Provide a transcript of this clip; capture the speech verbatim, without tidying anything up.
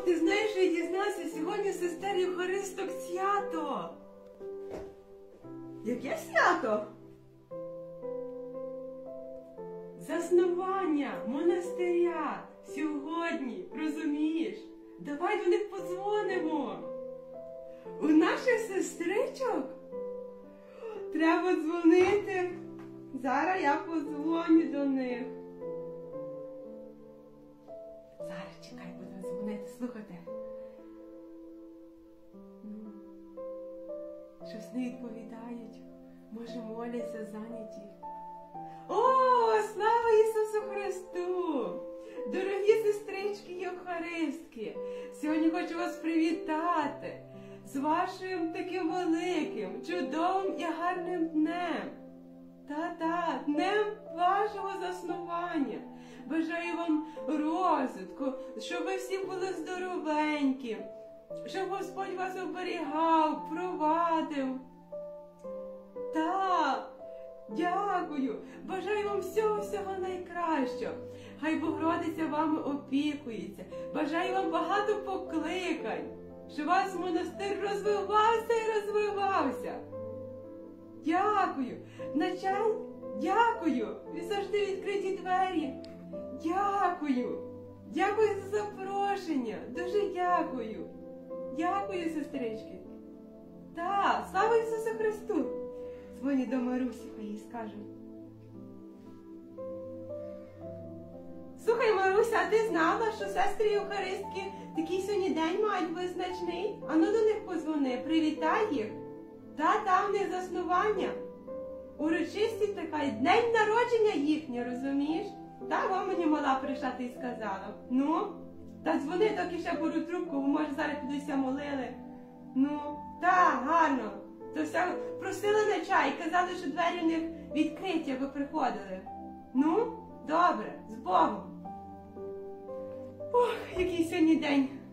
Ти знаєш, я дізнався, сьогодні сестер Євхаристок свято. Яке свято? Заснування монастиря сьогодні, розумієш? Давай до них подзвонимо. У наших сестричок треба дзвонити. Зараз я подзвоню до них. Зараз, чекай, будемо дзвонити, слухайте. Ну, щось не відповідають. Може, моляться, зайняті. О, слава Ісусу Христу! Дорогі сестрички Євхаристки, сьогодні хочу вас привітати з вашим таким великим, чудовим і гарним днем. Та-та, днем вашого заснування. Бажаю вам розвитку, щоб ви всі були здоровенькі, щоб Господь вас оберігав, провадив. Так, дякую. Бажаю вам всього-всього найкращого. Хай Богородиця вами опікується. Бажаю вам багато покликань, щоб ваш монастир розвивався і розвивався. Дякую. На чай? Дякую. Ви завжди відкриті двері. Дякую. Дякую за запрошення. Дуже дякую. Дякую, сестрички. Так, слава Ісусу Христу. Дзвоні до Марусі, хай їй скажу. Слухай, Маруся, а ти знала, що сестри Євхаристки такий сьогодні день мають визначний? Ану до них подзвони, привітай їх. Та, там в них заснування. Урочисті така, день народження їхнє, розумієш? Та, вам мені мала прийшла, ти й сказала. Ну, та дзвони, доки ще беру трубку, бо може зараз підуся молили. Ну, та, гарно. То все просили на чай, казали, що двері в них відкриті, аби приходили. Ну, добре, з Богом. Ох, який сьогодні день